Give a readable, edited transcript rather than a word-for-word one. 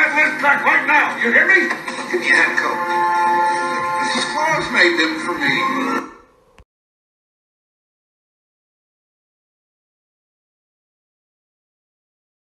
that list back right now. You hear me? You can't go. Mrs. Claus made them for me.